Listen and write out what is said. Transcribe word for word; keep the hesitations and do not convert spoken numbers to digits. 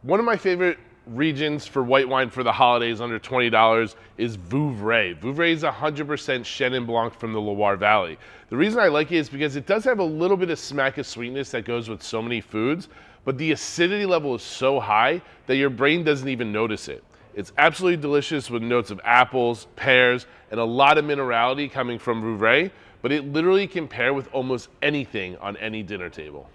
One of my favorite regions for white wine for the holidays under twenty dollars is Vouvray. Vouvray is one hundred percent Chenin Blanc from the Loire Valley. The reason I like it is because it does have a little bit of smack of sweetness that goes with so many foods, but the acidity level is so high that your brain doesn't even notice it. It's absolutely delicious with notes of apples, pears, and a lot of minerality coming from Vouvray, but it literally can pair with almost anything on any dinner table.